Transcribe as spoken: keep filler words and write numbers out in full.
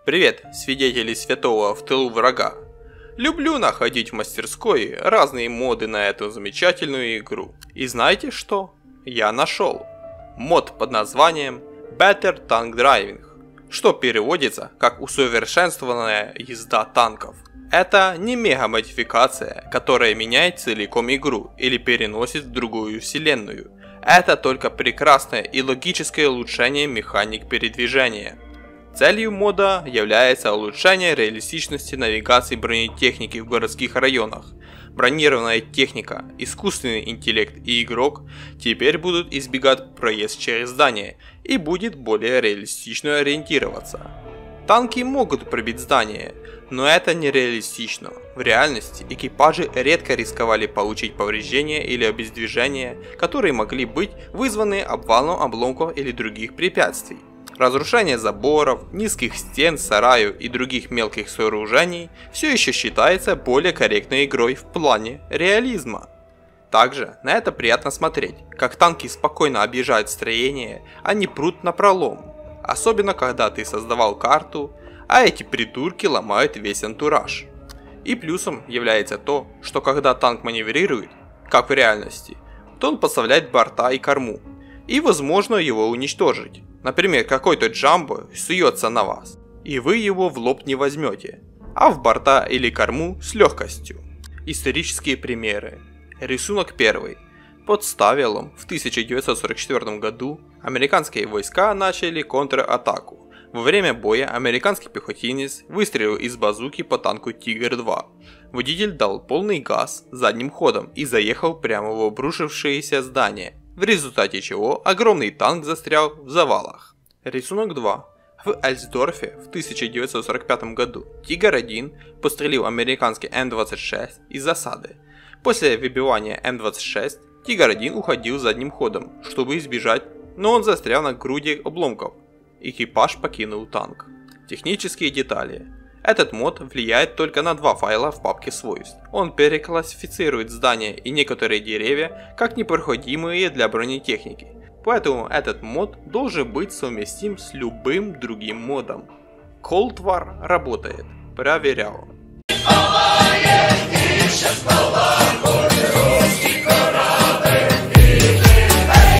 Привет, свидетели святого в тылу врага. Люблю находить в мастерской разные моды на эту замечательную игру. И знаете что? Я нашел мод под названием Better Tank Driving, что переводится как усовершенствованная езда танков. Это не мега-модификация, которая меняет целиком игру или переносит в другую вселенную. Это только прекрасное и логическое улучшение механик передвижения. Целью мода является улучшение реалистичности навигации бронетехники в городских районах. Бронированная техника, искусственный интеллект и игрок теперь будут избегать проезд через здание и будет более реалистично ориентироваться. Танки могут пробить здание, но это нереалистично. В реальности экипажи редко рисковали получить повреждения или обездвижения, которые могли быть вызваны обвалом обломков или других препятствий. Разрушение заборов, низких стен, сараев и других мелких сооружений все еще считается более корректной игрой в плане реализма. Также на это приятно смотреть, как танки спокойно объезжают строения, а не прут напролом. Особенно когда ты создавал карту, а эти придурки ломают весь антураж. И плюсом является то, что когда танк маневрирует, как в реальности, то он подставляет борта и корму, и возможно его уничтожить. Например, какой-то джамбо суется на вас, и вы его в лоб не возьмете, а в борта или корму с легкостью. Исторические примеры. Рисунок первый. Под Ставелом в тысяча девятьсот сорок четвёртом году американские войска начали контратаку. Во время боя американский пехотинец выстрелил из базуки по танку Тигр два. Водитель дал полный газ задним ходом и заехал прямо в обрушившееся здание, в результате чего огромный танк застрял в завалах. Рисунок два. В Эльсдорфе в тысяча девятьсот сорок пятом году Тигр один пострелил американский М двадцать шесть из засады. После выбивания М двадцать шесть Тигр один уходил задним ходом, чтобы избежать, но он застрял на груди обломков. Экипаж покинул танк. Технические детали. Этот мод влияет только на два файла в папке свойств. Он переклассифицирует здания и некоторые деревья как непроходимые для бронетехники. Поэтому этот мод должен быть совместим с любым другим модом. Cold War работает. Проверял.